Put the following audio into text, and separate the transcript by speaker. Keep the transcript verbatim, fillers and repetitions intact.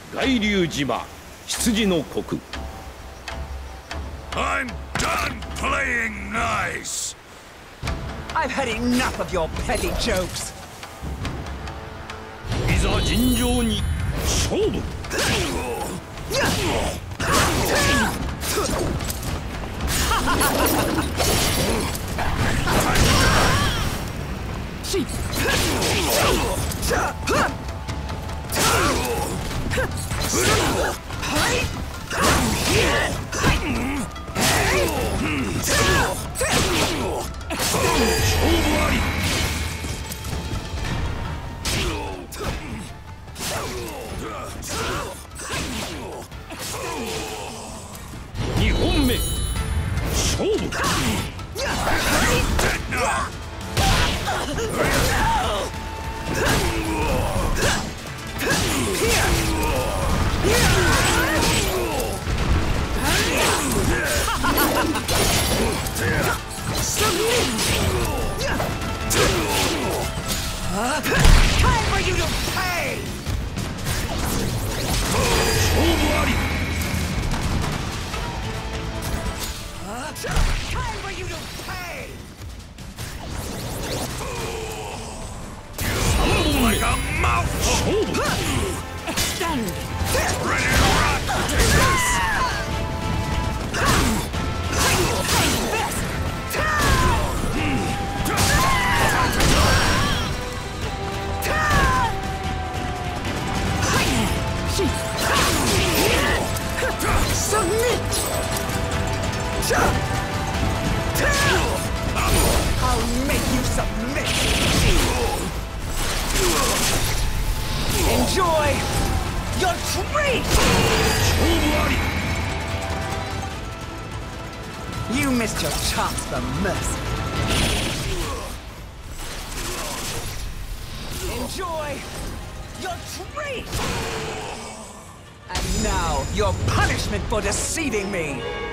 Speaker 1: 巌流島羊の国。
Speaker 2: I'm done playing nice.
Speaker 3: I've had enough of your petty jokes.
Speaker 1: いざ尋常に勝負。 にほんめ勝負。
Speaker 3: Time for you to pay!
Speaker 1: 勝負あり。
Speaker 3: Time for you to pay!
Speaker 2: Like a mouthful.
Speaker 1: 勝負。
Speaker 3: Extend!
Speaker 2: Ready to rock. Take this.
Speaker 3: Submit! I'll make you submit! Enjoy your treat!
Speaker 1: 勝負あり。
Speaker 3: You missed your chance for mercy. Enjoy your treat! And now, your punishment for deceiving me!